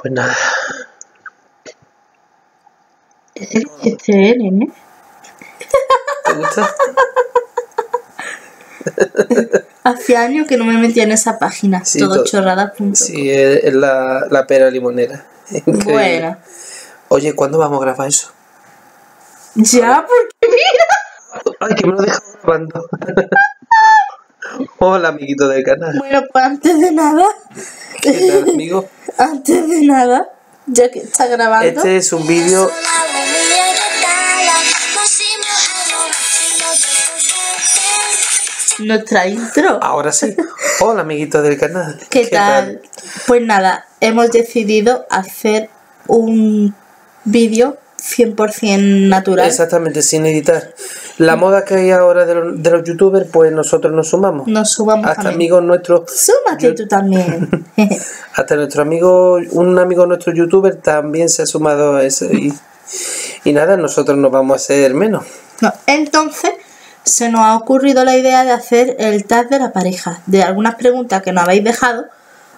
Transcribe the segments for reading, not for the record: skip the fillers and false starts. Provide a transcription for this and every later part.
Pues nada. Este es, nene. ¿Te gusta? Hace años que no me metía en esa página, Sí, todochorradas.com. Sí, es la pera limonera. Increíble. Bueno. Oye, ¿cuándo vamos a grabar eso? Ya, porque mira. Ay, que me lo dejo grabando. Hola, amiguito del canal. Bueno, pues antes de nada. ¿Qué tal, amigo? Antes de nada, ya que está grabando. Este es un vídeo. Nuestra intro. Ahora sí. Hola, amiguito del canal. ¿Qué tal? Pues nada, hemos decidido hacer un vídeo 100% natural. Exactamente, sin editar. La moda que hay ahora de los youtubers, pues nosotros nos sumamos. Nos subamos hasta también. amigos nuestros. Súmate tú también. Hasta nuestro amigo, un amigo nuestro youtuber también se ha sumado a eso. Y nada, nosotros nos vamos a hacer menos. No, entonces se nos ha ocurrido la idea de hacer el tag de la pareja, de algunas preguntas que nos habéis dejado,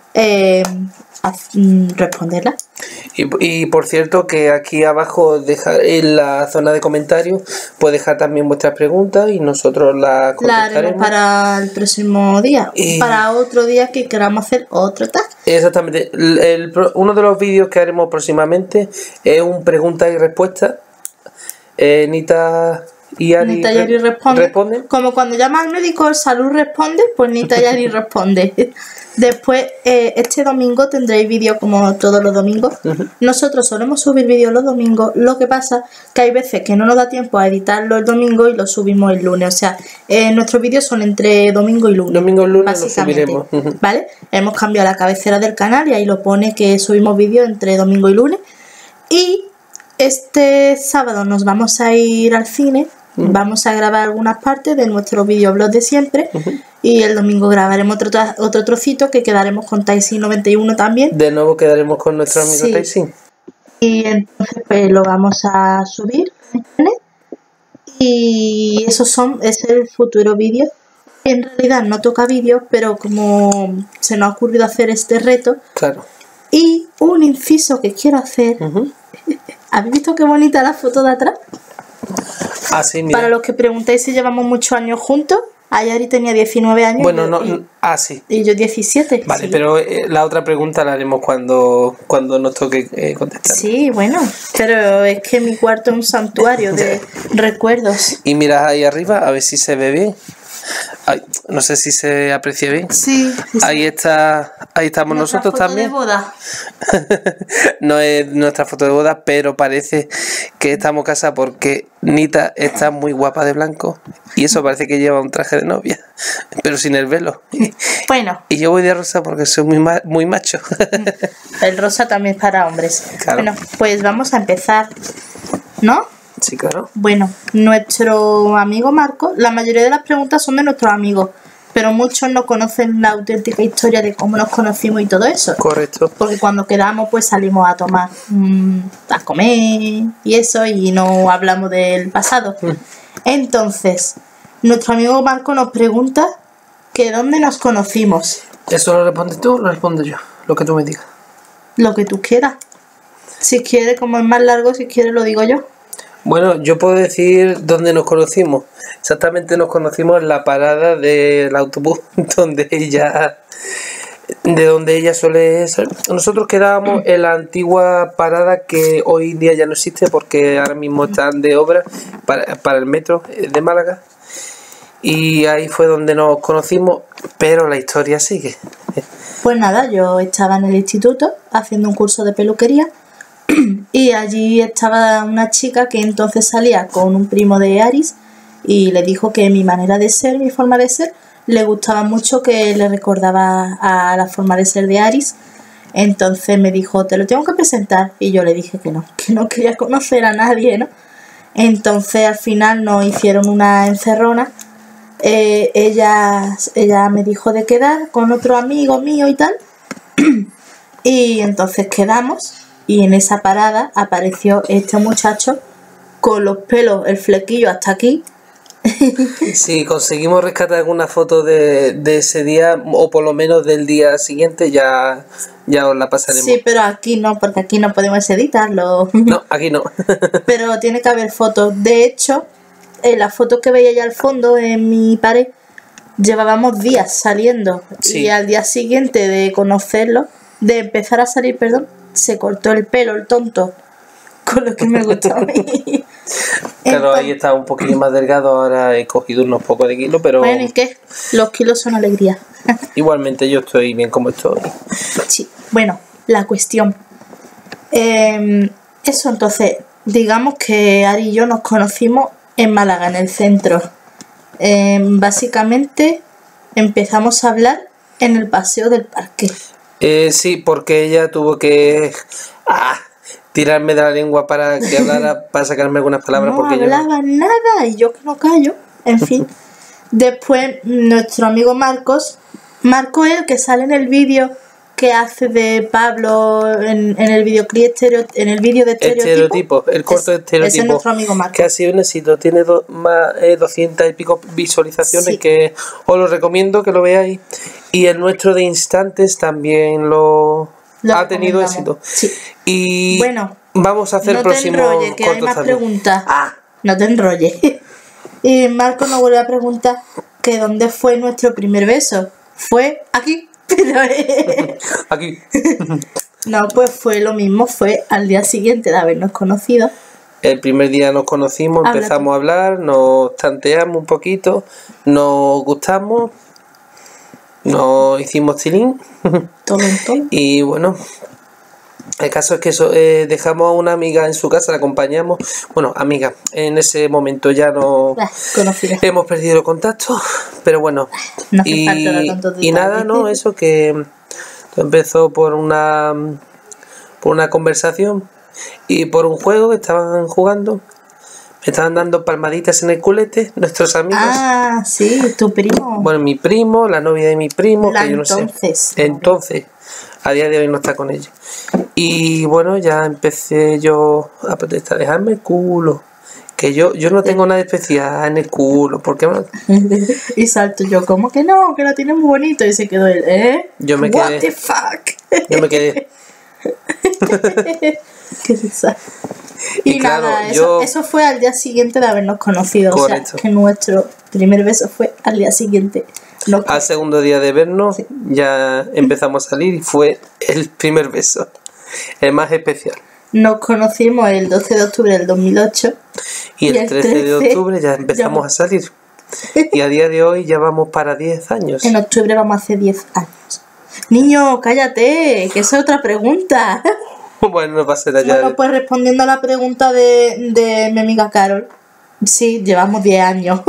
responderlas. Y por cierto que aquí abajo en la zona de comentarios puedes dejar también vuestras preguntas y nosotros las contestaremos. La haremos para el próximo día, para otro día que queramos hacer otro tag. Exactamente. Uno de los vídeos que haremos próximamente es un pregunta y respuesta. Nita y Ari responden. Como cuando llama al médico, Salud responde, pues Nita y Ari responde. Después, este domingo tendréis vídeo como todos los domingos. Nosotros solemos subir vídeos los domingos. Lo que pasa que hay veces que no nos da tiempo a editarlo el domingo y lo subimos el lunes. O sea, nuestros vídeos son entre domingo y lunes. Domingo y lunes lo subiremos. ¿Vale? Hemos cambiado la cabecera del canal y ahí lo pone que subimos vídeos entre domingo y lunes. Y este sábado nos vamos a ir al cine. Vamos a grabar algunas partes de nuestro videoblog de siempre. Y el domingo grabaremos otro trocito que quedaremos con Tyson91 también. De nuevo quedaremos con nuestro amigo Tyson. Y entonces pues lo vamos a subir. Y es el futuro vídeo. En realidad no toca vídeo, pero como se nos ha ocurrido hacer este reto. Claro. Y un inciso que quiero hacer. ¿Habéis visto qué bonita la foto de atrás? Ah, sí, mira. Para los que preguntáis si llevamos muchos años juntos, Ayari tenía 19 años. Bueno, sí. Y yo 17. Vale, sí. pero la otra pregunta la haremos cuando nos toque contestar. Sí, bueno, pero es que mi cuarto es un santuario de recuerdos. Y mira ahí arriba, a ver si se ve bien. Ay, no sé si se aprecia bien. Sí. Ahí estamos nosotros también. Foto de boda. No es nuestra foto de boda, pero parece que estamos casados porque Nita está muy guapa de blanco y eso parece que lleva un traje de novia, pero sin el velo. Bueno. Y yo voy de rosa porque soy muy macho. El rosa también es para hombres. Claro. Bueno, pues vamos a empezar, ¿no? Sí, claro. Bueno, nuestro amigo Marco, la mayoría de las preguntas son de nuestros amigos, pero muchos no conocen la auténtica historia de cómo nos conocimos y todo eso. Correcto. Porque cuando quedamos pues salimos a tomar, a comer y eso, y no hablamos del pasado. Entonces, nuestro amigo Marco nos pregunta que dónde nos conocimos. ¿Eso lo respondes tú o lo respondo yo? Lo que tú me digas. Lo que tú quieras. Si quieres, como es más largo, si quieres lo digo yo. Bueno, yo puedo decir dónde nos conocimos. Exactamente nos conocimos en la parada del autobús de donde ella suele ser. Nosotros quedábamos en la antigua parada que hoy día ya no existe porque ahora mismo están de obra para el metro de Málaga. Y ahí fue donde nos conocimos, pero la historia sigue. Pues nada, yo estaba en el instituto haciendo un curso de peluquería. Y allí estaba una chica que entonces salía con un primo de Aris y le dijo que mi manera de ser, mi forma de ser, le gustaba mucho, que le recordaba a la forma de ser de Aris. Entonces me dijo, te lo tengo que presentar. Y yo le dije que no quería conocer a nadie, ¿no? Entonces al final nos hicieron una encerrona. Ella me dijo de quedar con otro amigo mío y tal. Y entonces quedamos. Y en esa parada apareció este muchacho con los pelos, el flequillo hasta aquí, Si conseguimos rescatar alguna foto de ese día, o por lo menos del día siguiente, ya os la pasaremos. Sí, pero aquí no, porque aquí no podemos editarlo. No, aquí no. Pero tiene que haber fotos. De hecho, en las fotos que veía allá al fondo, en mi pared, llevábamos días saliendo. Sí. Y al día siguiente de conocerlo, de empezar a salir, perdón, se cortó el pelo, el tonto, con lo que me gustaba a mí. Claro, ahí estaba un poquillo más delgado, ahora he cogido unos pocos de kilos, pero Bueno, ¿y qué? Los kilos son alegría. igualmente yo estoy bien como estoy. Sí, bueno, la cuestión. Eso, entonces, digamos que Ari y yo nos conocimos en Málaga, en el centro. Básicamente empezamos a hablar en el paseo del parque. Sí, porque ella tuvo que tirarme de la lengua para que hablara, para sacarme algunas palabras. No porque hablaba nada y yo que no callo. En fin. Después, nuestro amigo Marcos es el que sale en el vídeo que hace de Pablo en el videoclip en el vídeo de Estereotipo, el corto de Estereotipo. Ese es nuestro amigo Marcos. Que ha sido un éxito, tiene 200 y pico visualizaciones, Sí. que os lo recomiendo que lo veáis. Y el nuestro de Instantes también lo ha tenido éxito. Sí. Y Bueno, vamos a hacer no te próximos enrolles, que hay cortos más también. preguntas. No te enrolles. Y Marcos nos vuelve a preguntar que dónde fue nuestro primer beso. Fue aquí. Pero, Aquí. no, pues fue lo mismo, fue al día siguiente de habernos conocido. El primer día nos conocimos, Habla empezamos a hablar, nos tanteamos un poquito, nos gustamos, nos hicimos tilín. Todo en todo. Y bueno, el caso es que dejamos a una amiga en su casa, la acompañamos. Bueno, amiga, en ese momento ya no Conocida. hemos perdido el contacto, pero bueno. No hace falta dar tantos Y nada, detalles. no, eso que empezó por una conversación y por un juego que estaban jugando. Me estaban dando palmaditas en el culete nuestros amigos. Ah, sí, tu primo. Bueno, mi primo, la novia de mi primo, La que yo no entonces. sé. Entonces, a día de hoy no está con ella. Y bueno, ya empecé yo a protestar, dejarme el culo. Que yo no tengo nada especial en el culo. ¿Por qué me... Y salto yo, ¿cómo que no? Que lo tiene muy bonito. Y se quedó él, ¿eh? Yo me What quedé. the fuck. Yo me quedé. Qué risa. Y claro, nada, yo- eso fue al día siguiente de habernos conocido. Correcto. O sea, que nuestro primer beso fue al día siguiente. No, Al segundo día de vernos, ya empezamos a salir y fue el primer beso. El más especial. nos conocimos el 12 de octubre del 2008. Y el 13 de octubre ya empezamos a salir. Y a día de hoy ya vamos para 10 años. En octubre vamos a hacer 10 años. Niño, cállate, que esa es otra pregunta. Bueno, no va a ser allá. Bueno, pues respondiendo a la pregunta de mi amiga Carol, sí, llevamos 10 años.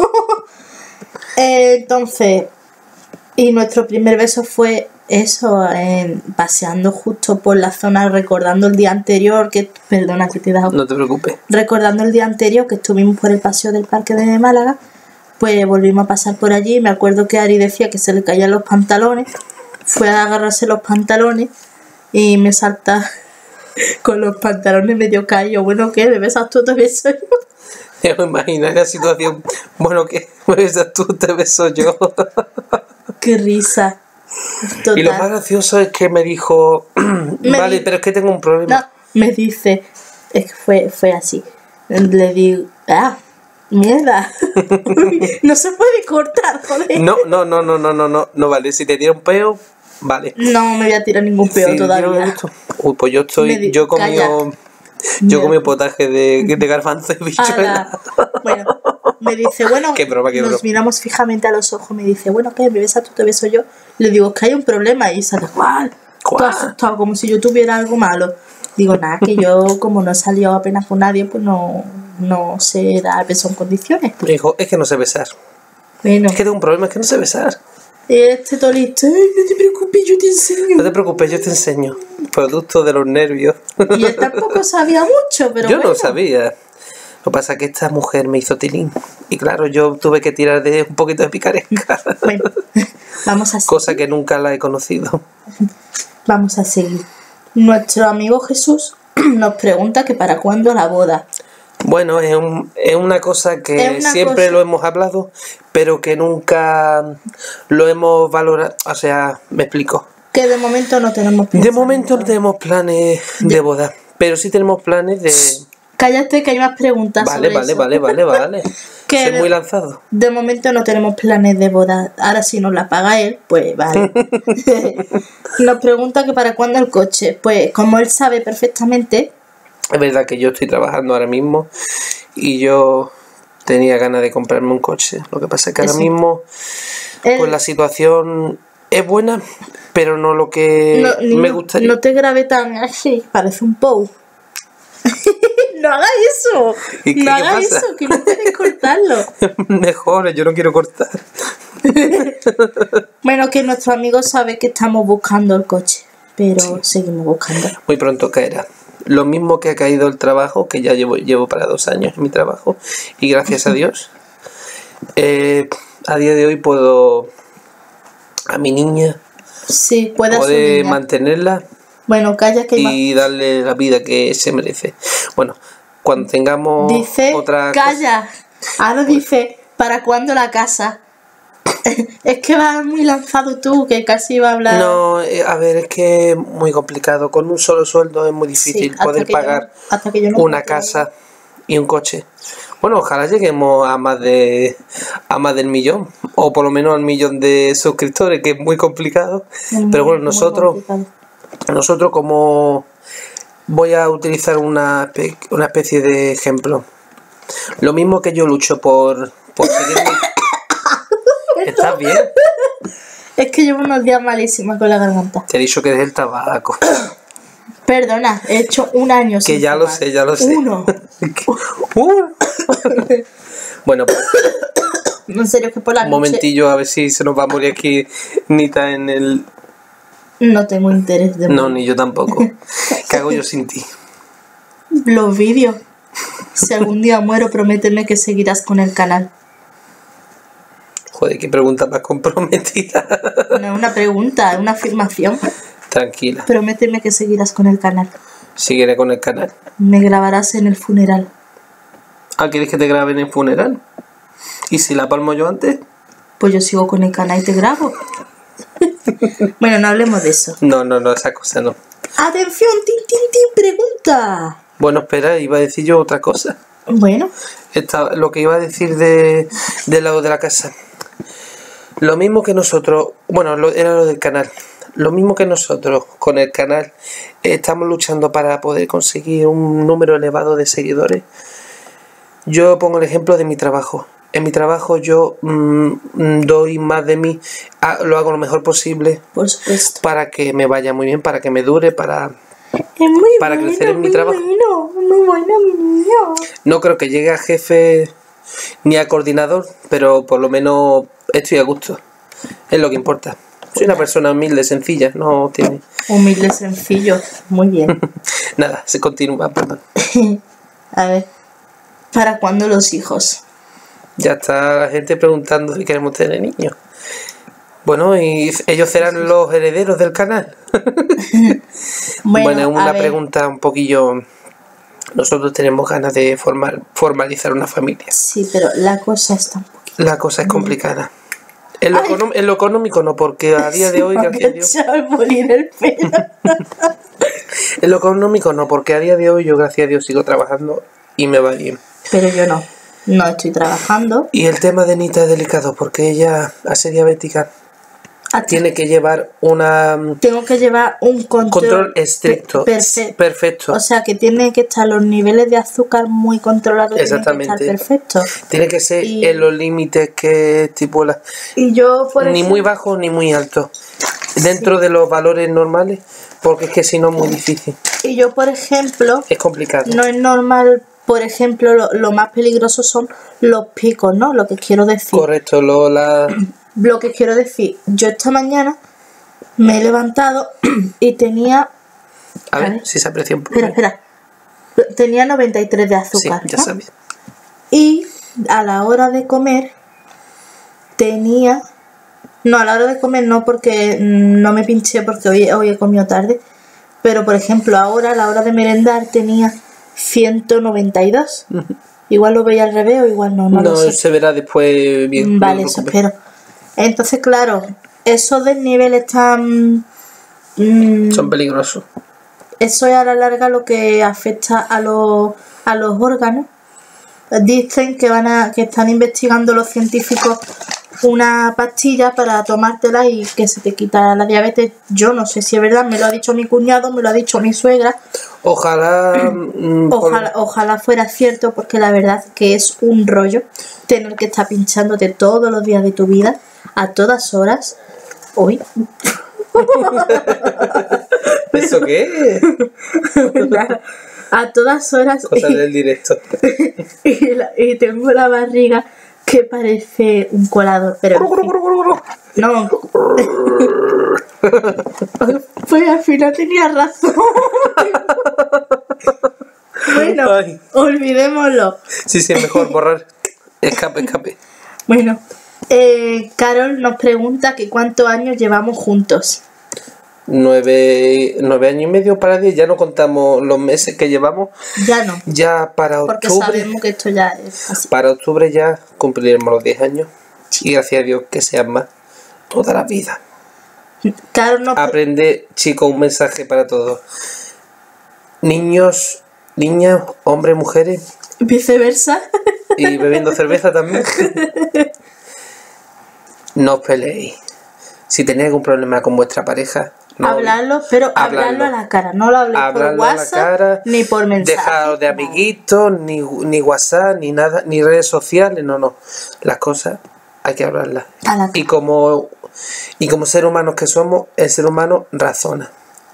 Entonces, y nuestro primer beso fue eso, paseando justo por la zona, recordando el día anterior, perdona que te he dado, No te preocupes. recordando el día anterior que estuvimos por el paseo del parque de Málaga, pues volvimos a pasar por allí. Me acuerdo que Ari decía que se le caían los pantalones, fue a agarrarse los pantalones y me salta con los pantalones medio caídos. Bueno, ¿qué? ¿Me besas tú, te beso yo? Ya me imagino la situación. Bueno, que me besas tú, te beso yo. Qué risa. Total. Y lo más gracioso es que me dijo, vale, pero es que tengo un No, problema. me dice, es que fue así. Le digo, mierda. No se puede cortar, joder. No, vale, si te tira un peo, vale. No me voy a tirar ningún peo Sí, todavía. Uy, pues yo estoy, yo comí potaje de garbanzo y bichuela. Ala. Bueno, me dice, bueno, Qué broma, qué nos broma. miramos fijamente a los ojos. Me dice, bueno, ¿qué? ¿Me besas tú, te beso yo? Le digo, que hay un problema. Y sale, ¿cuál? ¿Cuál? Todo asustado, como si yo tuviera algo malo. Digo, nada, que yo, como no he salido apenas con nadie, pues no sé dar beso en condiciones. Me dijo, es que no sé besar. Bueno, Es que tengo un problema, es que no sé besar. todo listo. Ay, no te preocupes, yo te enseño. No te preocupes, yo te enseño. Producto de los nervios. Y él tampoco sabía mucho, pero Yo bueno. no sabía. Lo que pasa es que esta mujer me hizo tilín. Y claro, yo tuve que tirar de un poquito de picaresca. Bueno, vamos a seguir. Cosa que nunca la he conocido. Vamos a seguir. Nuestro amigo Jesús nos pregunta que para cuándo la boda. Bueno, es una cosa que Es una siempre cosa- lo hemos hablado, pero que nunca lo hemos valorado. O sea, me explico. Que de momento no tenemos De pensamiento. momento no tenemos planes de boda, pero sí tenemos planes de... Cállate que hay más preguntas Vale, sobre eso. vale. Que Soy de- muy lanzado. De momento no tenemos planes de boda. Ahora si nos la paga él, pues vale. Nos pregunta que para cuándo el coche. Pues como él sabe perfectamente, Es verdad que yo estoy trabajando ahora mismo y yo tenía ganas de comprarme un coche. Lo que pasa es que ahora Eso. mismo él pues la situación es buena, pero no lo que no, me niño, gustaría. no te grabé tan así, parece un pou. No hagas eso. ¿Y qué No hagas pasa? eso, que no puedes cortarlo. Mejor, yo no quiero cortar. Bueno, que nuestro amigo sabe que estamos buscando el coche, pero seguimos buscando. Muy pronto caerá. Lo mismo que ha caído el trabajo, que ya llevo para 2 años en mi trabajo, y gracias a Dios, a día de hoy puedo a mi niña Sí, puede a su poder niña. mantenerla Bueno, calla que hay más. y darle la vida que se merece. Bueno, cuando tengamos Dice, otra cosa- calla. Ahora dice, ¿para cuándo la casa? Es que vas muy lanzado tú, que casi iba a hablar. No, a ver, es que es muy complicado. Con un solo sueldo es muy Sí, difícil hasta poder que yo no- pagar hasta que yo no una compre casa y un coche. Bueno, ojalá lleguemos a más del millón, o por lo menos al millón de suscriptores, que es muy complicado. Pero bueno, muy nosotros como voy a utilizar una especie de ejemplo. Lo mismo que yo lucho por seguir ¿Estás bien? Es que llevo unos días malísimas con la garganta. Te he dicho que es el tabaco. Perdona, he hecho un año Que sin ya lo fumar. sé, ya lo sé. Uno. Bueno, pues, En serio, que por la un noche momentillo a ver si se nos va a morir aquí Nita en el... no tengo interés de No, ni yo tampoco. ¿Qué hago yo sin ti? los vídeos. Si algún día muero, prométeme que seguirás con el canal. Joder, qué pregunta más comprometida. No es una pregunta, es una afirmación. Tranquila, Prométeme que seguirás con el canal. seguiré con el canal. Me grabarás en el funeral. Ah, ¿quieres que te grabe en el funeral? ¿Y si la palmo yo antes? Pues yo sigo con el canal y te grabo. Bueno, no hablemos de eso. No, esa cosa no. Atención, pregunta. Bueno, espera, iba a decir yo otra cosa. Bueno, Lo que iba a decir del lado de la casa. Lo mismo que nosotros, bueno, era lo del canal. Lo mismo que nosotros con el canal estamos luchando para poder conseguir un número elevado de seguidores. Yo pongo el ejemplo de mi trabajo. En mi trabajo yo doy más de mí, lo hago lo mejor posible por supuesto. para que me vaya muy bien, para que me dure, para... Es muy Para bueno, crecer en mi muy trabajo. bueno, muy bueno, mi niño. No creo que llegue a jefe ni a coordinador, pero por lo menos estoy a gusto. Es lo que importa. Soy una persona humilde, sencilla, no tiene... Humilde, sencillo. Muy bien. Nada, se continúa, perdón. A ver, ¿para cuándo los hijos? Ya está la gente preguntando si queremos tener niños. Bueno, y ellos serán los herederos del canal. Bueno, es a una ver, pregunta un poquillo... Nosotros tenemos ganas de formalizar una familia. Sí, pero la cosa está un poquito. La cosa es complicada. En lo económico no, porque a día de hoy, gracias a Dios... Se va a morir el pelo. En lo económico no, porque a día de hoy yo, gracias a Dios, sigo trabajando y me va bien. Pero yo no. No estoy trabajando. Y el tema de Nita es delicado, porque ella, al ser diabética, tiene que llevar Tengo que llevar un control estricto. Perfecto. O sea, que tiene que estar los niveles de azúcar muy controlados. Exactamente. Tiene que estar perfecto. Tiene que ser Y- en los límites que estipula. Y yo, por Ni ejemplo, muy bajo ni muy alto. Dentro de los valores normales, porque es que si no es muy difícil. Y yo, por ejemplo, Es complicado. no es normal, por ejemplo, lo más peligroso son los picos, ¿no? Lo que quiero decir. Correcto, Lo que quiero decir, yo esta mañana me he levantado y tenía... A ver ver. si se aprecia un poco. Espera. Tenía 93 de Sí, azúcar. ya ¿no? sabes. Y a la hora de comer tenía... No, a la hora de comer no, porque no me pinché porque hoy he comido tarde. Pero, por ejemplo, ahora a la hora de merendar tenía 192. Igual lo veis al revés o igual no lo No, sé. se verá después bien. Vale, eso espero. Entonces, claro, esos desniveles tan... Son peligrosos. Eso es a la larga lo que afecta a los órganos. Dicen que están investigando los científicos una pastilla para tomártela y que se te quita la diabetes. Yo no sé si es verdad, me lo ha dicho mi cuñado, me lo ha dicho mi suegra. Ojalá... Ojalá fuera cierto, porque la verdad que es un rollo tener que estar pinchándote todos los días de tu vida, a todas horas. Uy. ¿Eso qué? A todas horas. Cosas del directo. y tengo la barriga que parece un colador, pero en fin. No. Pues al final tenía razón. Bueno, Ay. olvidémoslo. Sí, mejor borrar. Escape. Bueno, Carol nos pregunta que cuántos años llevamos juntos. 9 años y medio para 10. Ya no contamos los meses que llevamos. Ya no, Ya para porque octubre. sabemos que esto ya es así. Para octubre ya cumpliremos los 10 años. Y gracias a Dios que sean más. Toda la vida. Carol nos Aprende, chicos, un mensaje para todos. Niños, niñas, hombres, mujeres. viceversa. Y bebiendo cerveza también. No os peleéis. Si tenéis algún problema con vuestra pareja, no, Hablarlo, pero hablarlo a la cara. No lo habléis por hablarlo a la WhatsApp cara, ni por mensaje. dejaros de amiguitos, ni WhatsApp, ni nada, ni redes sociales, no. Las cosas hay que hablarlas. A la cara. Y como ser humanos que somos, el ser humano razona.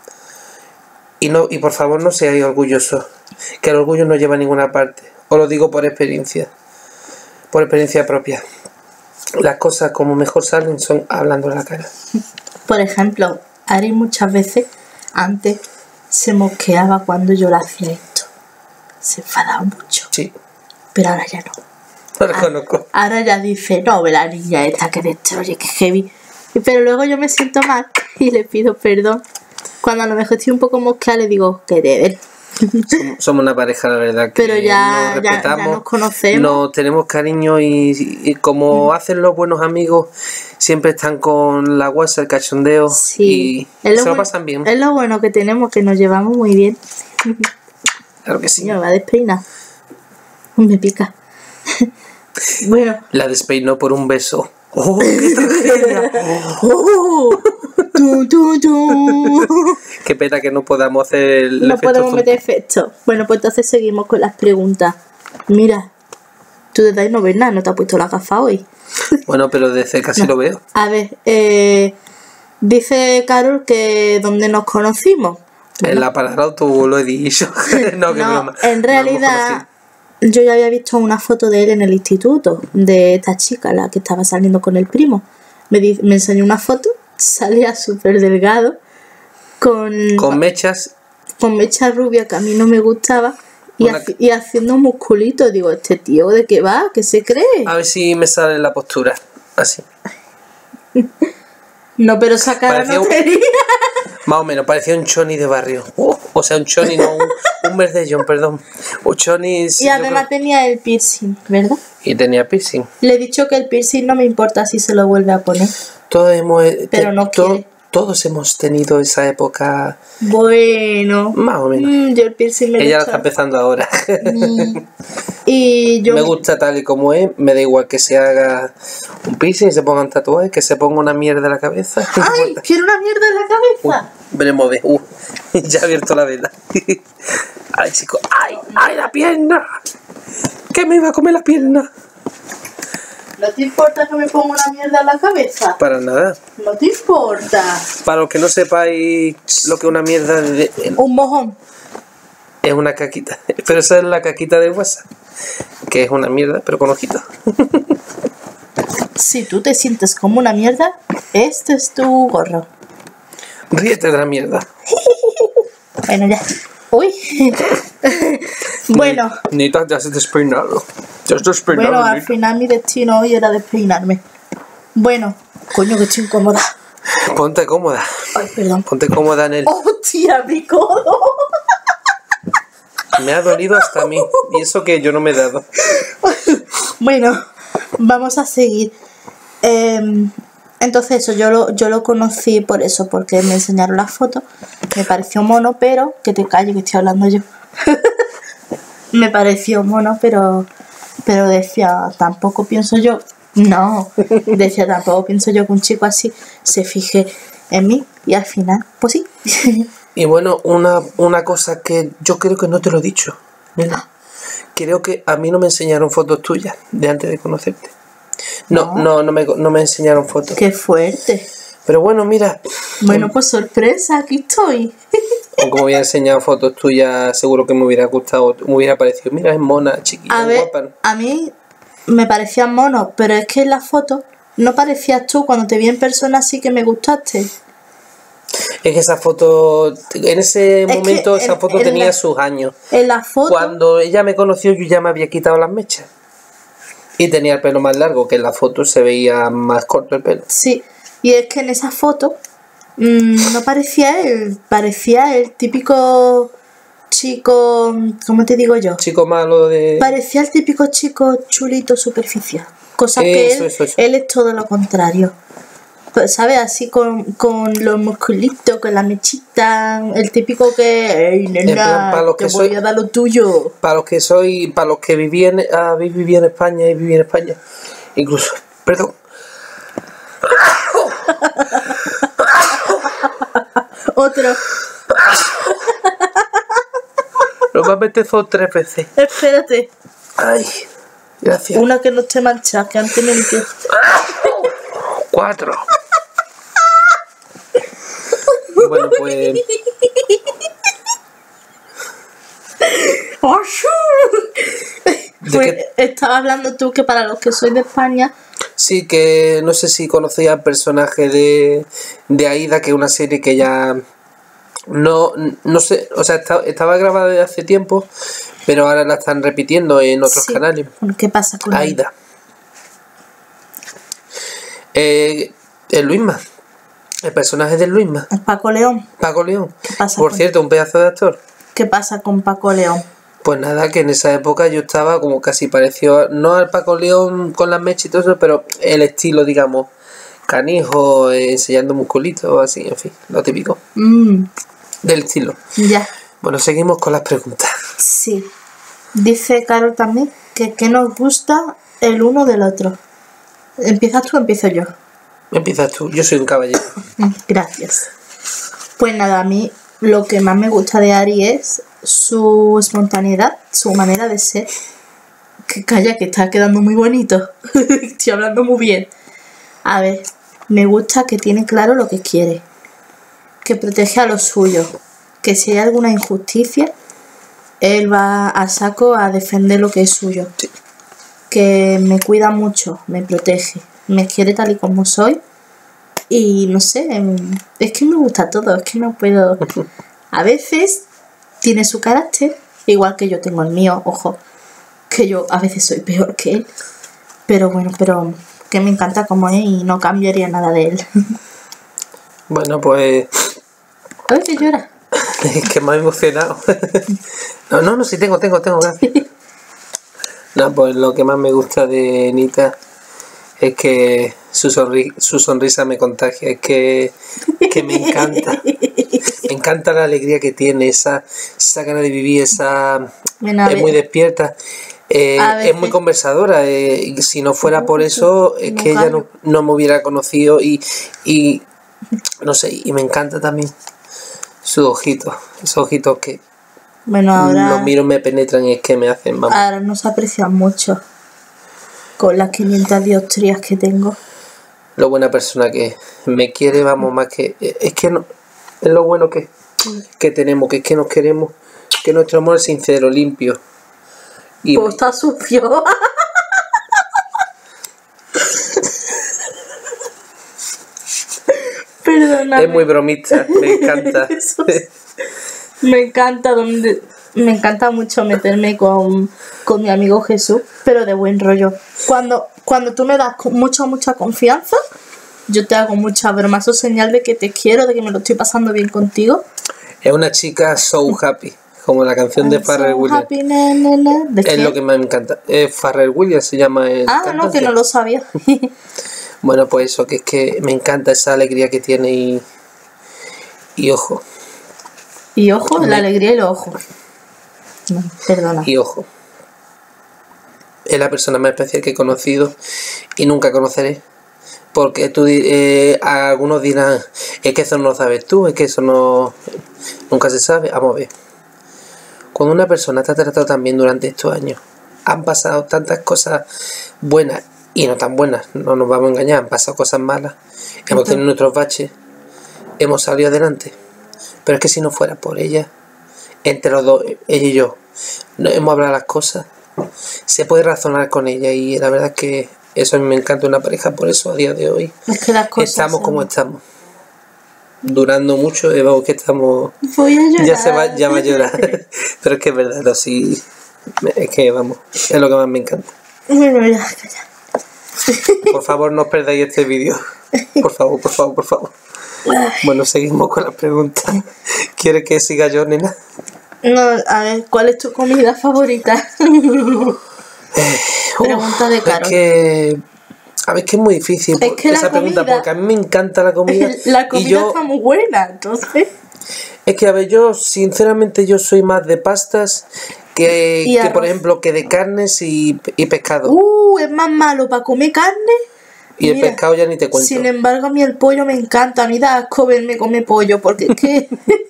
Y por favor no seáis orgullosos, que el orgullo no lleva a ninguna parte. Os lo digo por experiencia propia. Las cosas como mejor salen son hablando a la cara. Por ejemplo, Ari muchas veces antes se mosqueaba cuando yo le hacía esto. Se enfadaba mucho. Sí, Pero ahora ya no. lo reconozco. Ahora ya dice, no, ve la niña esta que destruye, que heavy. Pero luego yo me siento mal y le pido perdón. Cuando a lo mejor estoy un poco mosqueada le digo, que debe. Somos una pareja, la verdad, que Pero ya nos respetamos, nos conocemos. nos tenemos cariño y como hacen los buenos amigos, siempre están con la guasa, el cachondeo Sí. y se lo pasan bien. Es lo bueno que tenemos, que nos llevamos muy bien. Claro que sí. Señor, me va a despeinar. Me pica. Bueno. La despeinó por un beso. ¡Oh, qué tragedia! Qué pena que no podamos hacer el No efecto podemos meter efecto. Bueno, pues entonces seguimos con las preguntas. Mira, tú desde ahí no ves nada, no te has puesto la gafa hoy. Bueno, pero de cerca sí lo veo. A ver, dice Carol que donde nos conocimos. En la parada tú lo he dicho. No, que broma. En realidad, yo ya había visto una foto de él en el instituto, de esta chica, la que estaba saliendo con el primo. Me enseñó una foto, salía súper delgado, con mechas. Con mecha rubia que a mí no me gustaba, y haciendo musculitos. Digo, ¿este tío de qué va? ¿Qué se cree? A ver si me sale la postura. Así. No, pero esa cara Parecía no tenía. Más o menos, parecía un choni de barrio. O sea, un choni, no, un verdellón, perdón. Un choni... Y además tenía el piercing, ¿verdad? Y tenía piercing. Le he dicho que el piercing no me importa si se lo vuelve a poner. Pero no quiere. Todos hemos tenido esa época. Bueno. Más o menos. Yo el piercing me Ella lo está empezando ahora. Y yo me gusta tal y como es. Me da igual que se haga un piercing, se pongan tatuajes, que se ponga una mierda en la cabeza. ¡Ay! ¡Quiero una mierda en la cabeza! Veremos, ve. Ya he abierto la vela. ¡Ay, chico! ¡Ay! ¡Ay, la pierna! ¿Qué me iba a comer la pierna? ¿No te importa que me ponga una mierda en la cabeza? Para nada. No te importa. Para los que no sepáis lo que es una mierda Un mojón. es una caquita. Pero esa es la caquita del WhatsApp. Que es una mierda, pero con ojitos. Si tú te sientes como una mierda, este es tu gorro. Ríete de la mierda. Bueno, ya. Uy. Bueno. Ni te has despeinado. Te has despeinado. Bueno, al final mi destino hoy era despeinarme. Bueno, coño, que estoy incómoda. Ponte cómoda. Ay, perdón. Ponte cómoda en el... ¡Hostia, mi codo! Me ha dolido hasta a mí. Y eso que yo no me he dado. Bueno, vamos a seguir. Entonces eso, yo lo conocí por eso, porque me enseñaron las fotos. Me pareció mono, pero... Que te calles, que estoy hablando yo. Me pareció mono, pero decía, tampoco pienso yo... No, decía, tampoco pienso yo que un chico así se fije en mí. Y al final, pues sí. Y bueno, una cosa que yo creo que no te lo he dicho. Mira, creo que a mí no me enseñaron fotos tuyas de antes de conocerte. No me enseñaron fotos. Qué fuerte. Pero bueno, mira. Bueno, pues sorpresa, aquí estoy. Aunque me hubiera enseñado fotos tuyas, seguro que me hubiera gustado, me hubiera parecido, mira, es mona, chiquilla, a ver, guapa. A mí me parecían monos, pero es que en la foto no parecías tú. Cuando te vi en persona sí que me gustaste. Es que esa foto, en ese momento esa foto tenía sus años. En la foto... Cuando ella me conoció yo ya me había quitado las mechas. Y tenía el pelo más largo, que en la foto se veía más corto el pelo. Sí, y es que en esa foto no parecía él, parecía el típico chico, ¿cómo te digo yo? Chico malo de... Parecía el típico chico chulito superficial, cosa que él es todo lo contrario. Pues, ¿sabes? Así con los musculitos, con la mechita, el típico que... ¡Ey, nena, te voy a dar lo tuyo! Para los que habéis vivido en España y viví en España, incluso, perdón. Otro. Normalmente son 3 veces. Espérate. Ay, gracias. Una que no esté manchada, que antes me limpié. 4. Bueno, pues... Pues estaba hablando tú que para los que sois de España... Sí, que no sé si conocéis al personaje de Aida, que es una serie que ya... No sé, o sea, estaba grabada desde hace tiempo, pero ahora la están repitiendo en otros canales. ¿Qué pasa con Aida? Es Luisma. El personaje de Luisma. Paco León. Paco León. ¿Qué pasa Por cierto, un pedazo de actor. ¿Qué pasa con Paco León? Pues nada, que en esa época yo estaba como casi parecido, no al Paco León con las mechas y todo eso, pero el estilo, digamos, canijo, enseñando musculitos, así, en fin, lo típico. Del estilo. Ya. Bueno, seguimos con las preguntas. Sí. Dice Carol también que nos gusta el uno del otro. ¿Empiezas tú o empiezo yo? Empiezas tú, yo soy un caballero. Gracias. Pues nada, a mí lo que más me gusta de Ari es su espontaneidad, su manera de ser. Que calla, que está quedando muy bonito. Estoy hablando muy bien. A ver, me gusta que tiene claro lo que quiere. Que protege a los suyos. Que si hay alguna injusticia, él va a saco a defender lo que es suyo. Sí. Que me cuida mucho, me protege, me quiere tal y como soy. Y no sé, es que me gusta todo, es que no puedo... A veces tiene su carácter, igual que yo tengo el mío, ojo, que yo a veces soy peor que él. Pero bueno, que me encanta como es y no cambiaría nada de él. Bueno, pues... A ver, que llora. Es que me ha emocionado. No, sí tengo, gracias. No, pues lo que más me gusta de Nita es que su sonrisa me contagia, es que me encanta. Me encanta la alegría que tiene, esa gana de vivir, es muy despierta, es muy conversadora. Si no fuera por eso, es que ella no me hubiera conocido y no sé, y me encanta también sus ojitos, esos ojitos que ahora los miro, me penetran y es que me hacen, vamos. Ahora no se aprecian mucho con las 500 dioptrías que tengo. Lo buena persona que es. Me quiere, vamos, más que... Es que no, es lo bueno que tenemos, que es que nos queremos, que nuestro amor es sincero, limpio. Y pues está sucio. Perdóname. Es muy bromista, me encanta. Me encanta mucho meterme con mi amigo Jesús, pero de buen rollo. Cuando tú me das mucha confianza, yo te hago mucha broma. Eso es señal de que te quiero, de que me lo estoy pasando bien contigo. Es una chica so happy, como la canción de I'm Pharrell so Williams. happy, na, na, na. ¿De Es qué? lo que más me encanta. Pharrell Williams se llama el Ah, no, cantante. que no lo sabía. Bueno, pues eso, que es que me encanta esa alegría que tiene y ojo, Y ojo, la alegría y los ojos. No, perdona. y ojo. Es la persona más especial que he conocido y nunca conoceré. Porque algunos dirán, es que eso no lo sabes tú, es que eso no nunca se sabe. Vamos a ver. Cuando una persona te ha tratado tan bien durante estos años, han pasado tantas cosas buenas y no tan buenas, no nos vamos a engañar, han pasado cosas malas, hemos tenido nuestros baches, hemos salido adelante. Pero es que si no fuera por ella, entre los dos, ella y yo, no hemos hablado las cosas, se puede razonar con ella y la verdad es que eso a mí me encanta una pareja, por eso a día de hoy Es que las cosas estamos como son- estamos. Durando mucho, vamos que estamos... Voy a llorar. Ya va a llorar. Pero es que es verdad, no, sí, es que vamos, es lo que más me encanta. Bueno, ya, calla. Por favor, no os perdáis este vídeo. Por favor, por favor, por favor. Bueno, seguimos con las preguntas. ¿Quieres que siga yo, nena? No, a ver, ¿cuál es tu comida favorita? Pregunta de Carol. Es que... A ver, es que es muy difícil Es que la esa pregunta, comida- porque a mí me encanta la comida. La comida y yo, está muy buena, entonces. es que, a ver, yo sinceramente yo soy más de pastas Y que arroz. por ejemplo, que de carnes y pescado. Es más malo para comer carne. y el mira, pescado ya ni te cuento. Sin embargo, a mí el pollo me encanta. A mí da asco verme comer pollo, porque es que...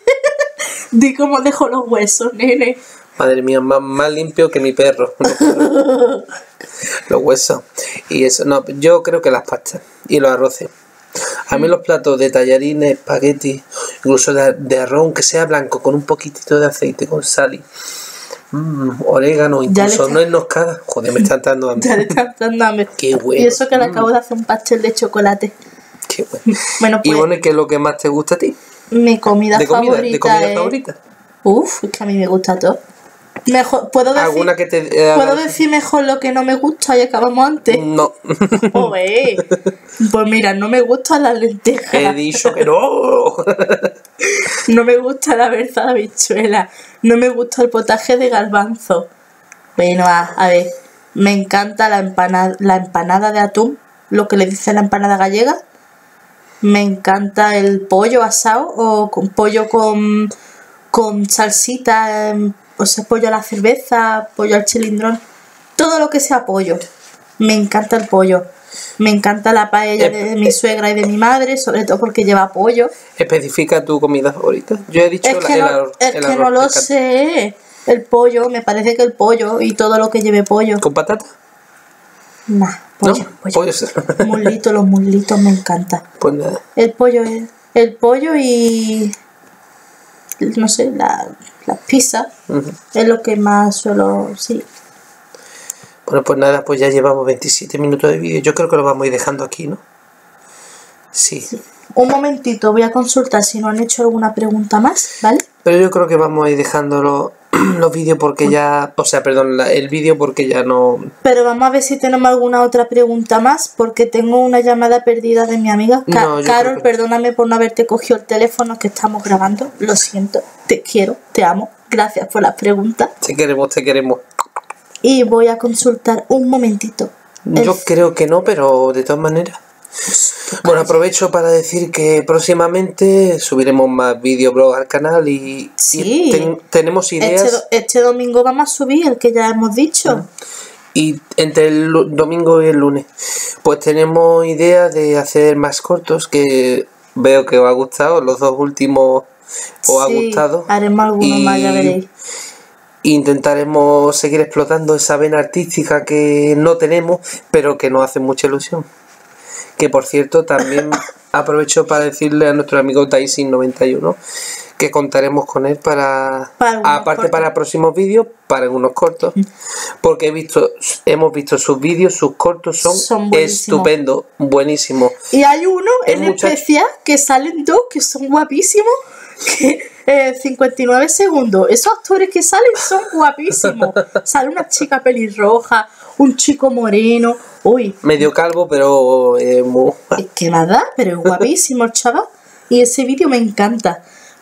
Di cómo dejo los huesos, nene. Madre mía, más limpio que mi perro. Los huesos. Y eso, no, yo creo que las pastas y los arroces. A mí los platos de tallarines, espagueti, incluso de arroz, aunque sea blanco, con un poquitito de aceite, con sal y orégano, incluso no ennoscada. Joder, me están dando hambre. Ya le están dando hambre. Qué bueno. Y eso que le acabo de hacer un pastel de chocolate. Qué bueno. Bueno, Y pues bueno, ¿y qué es lo que más te gusta a ti? mi comida ¿De comida? favorita ¿De comida es... favorita? Uf, es que a mí me gusta todo. Mejor, ¿Alguna que te... ¿puedo decir mejor lo que no me gusta y acabamos antes? No. Joder. Pues mira, no me gustan las lentejas. He dicho que no. No me gusta la berza de habichuela. No me gusta el potaje de garbanzo. Bueno, a ver. Me encanta la empanada de atún. Lo que le dice la empanada gallega. Me encanta el pollo asado o con pollo con salsita. O sea, pollo a la cerveza, pollo al chilindrón. Todo lo que sea pollo. Me encanta el pollo. Me encanta la paella de mi suegra y de mi madre, sobre todo porque lleva pollo. Especifica tu comida favorita. Yo he dicho Es que no lo sé. El pollo, me parece que el pollo y todo lo que lleve pollo. ¿Con patata? Nah, pollo, ¿No? pollo. Los muslitos me encanta. Pues nada. El pollo y no sé, las pizzas es lo que más suelo, sí. Bueno, pues nada, pues ya llevamos 27 minutos de vídeo. Yo creo que lo vamos a ir dejando aquí, ¿no? Sí. Un momentito, voy a consultar si no han hecho alguna pregunta más, ¿vale? Pero yo creo que vamos a ir dejando los vídeos porque ya... O sea, perdón, el vídeo porque ya no... Pero vamos a ver si tenemos alguna otra pregunta más, porque tengo una llamada perdida de mi amiga. No, yo Carol, creo que- perdóname por no haberte cogido el teléfono que estamos grabando. Lo siento, te quiero, te amo. Gracias por las preguntas. Te queremos, te queremos. Y voy a consultar un momentito. Yo creo que no, pero de todas maneras... Bueno, aprovecho para decir que próximamente subiremos más videoblogs al canal y, Sí. tenemos ideas... Este domingo vamos a subir el que ya hemos dicho. Y entre el domingo y el lunes, pues tenemos idea de hacer más cortos, que veo que os ha gustado, los dos últimos os ha Sí, gustado. haremos alguno más, ya veréis. Intentaremos seguir explotando esa vena artística que no tenemos, pero que nos hace mucha ilusión. Que por cierto, también aprovecho para decirle a nuestro amigo Tyson91 que contaremos con él para próximos vídeos, para algunos cortos, porque hemos visto sus vídeos, sus cortos son buenísimos. estupendos, buenísimos. Y hay uno El en especial que salen dos que son guapísimos, que 59 segundos. Esos actores que salen son guapísimos. Sale una chica pelirroja, un chico moreno. Uy, Medio calvo, pero ¿qué más da? Pero es guapísimo el chaval. Y ese vídeo me encanta.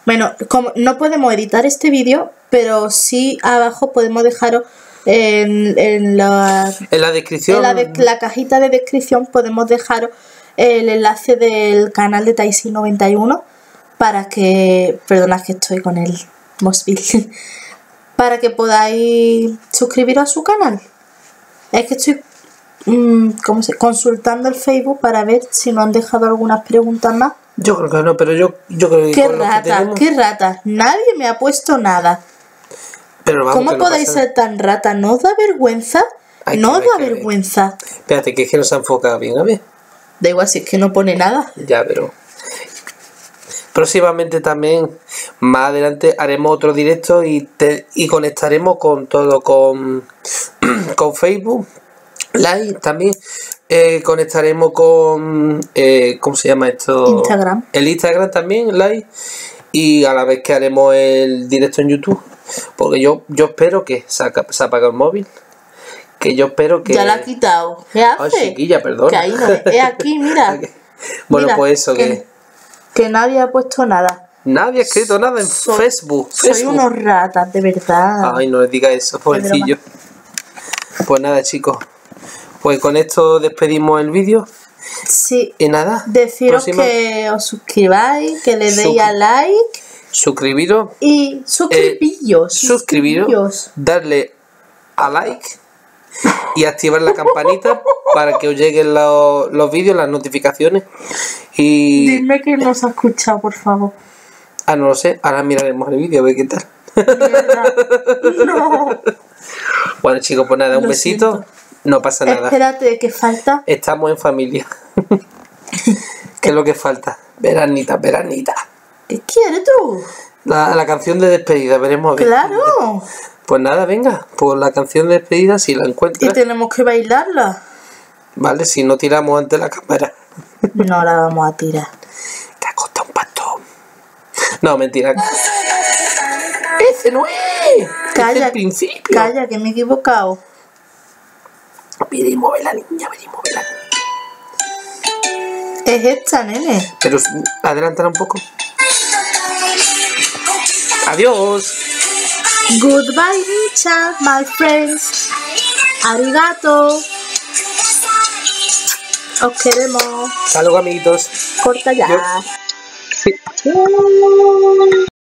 Bueno, como no podemos editar este vídeo, pero sí abajo podemos dejaros en la descripción. La cajita de descripción podemos dejaros el enlace del canal de Taisy91 para que, perdonad que estoy con el móvil, para que podáis suscribiros a su canal. Es que estoy consultando el Facebook para ver si nos han dejado algunas preguntas más. Yo creo que no, pero yo creo que... Qué ratas, nadie me ha puesto nada. Pero vamos, ¿Cómo podéis ser tan ratas? ¿No os da vergüenza? ¿No os da vergüenza? Espérate, que es que no se ha enfocado bien, a ver. Da igual si es que no pone nada. Ya, pero... Próximamente también, más adelante, haremos otro directo y conectaremos con todo, con Facebook Live también. Conectaremos con... ¿cómo se llama esto? Instagram. El Instagram también, Live. Y a la vez que haremos el directo en YouTube. Porque yo espero que se apague el móvil. Que yo espero que... Ya la ha quitado. ¿Qué hace? Ay, chiquilla, perdón. Que ahí no es aquí, mira. Bueno, mira, pues eso que nadie ha puesto nada. Nadie ha escrito nada en Facebook. Soy unos ratas, de verdad. Ay, no les diga eso, pobrecillo. Pues nada, chicos. Pues con esto despedimos el vídeo. Sí. Y nada. Deciros que os suscribáis, que le deis a like. Suscribiros. Y suscribiros. Darle a like. Y activar la campanita para que os lleguen los vídeos, las notificaciones. Y... Dime que nos ha escuchado, por favor. Ah, no lo sé. Ahora miraremos el vídeo a ver qué tal. No. Bueno, chicos, pues nada, un besito. Siento. No pasa nada. Espérate, ¿qué falta? Estamos en familia. ¿Qué es lo que falta? Veranita. ¿Qué quieres tú? La canción de despedida, veremos a ver. ¡Claro! Pues nada, venga, pues la canción de despedida, si la encuentras. Y tenemos que bailarla. Vale, si no tiramos ante la cámara. No la vamos a tirar. Te ha costado un pastón. No, mentira. ¡Ese no es! Calla, es el principio. Calla, que me he equivocado. Venimos, ve la niña. Es esta, nene. Pero adelántala un poco. Adiós. Goodbye, Richard, my friends. Arigato. Os queremos. Hasta luego, amiguitos. Corta ya. Sí.